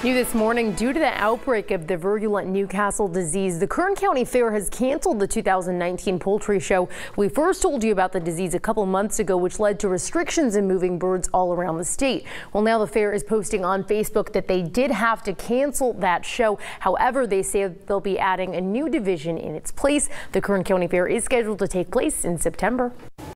New this morning, due to the outbreak of the virulent Newcastle disease, the Kern County Fair has canceled the 2019 Poultry Show. We first told you about the disease a couple months ago, which led to restrictions in moving birds all around the state. Well, now the fair is posting on Facebook that they did have to cancel that show. However, they say they'll be adding a new division in its place. The Kern County Fair is scheduled to take place in September.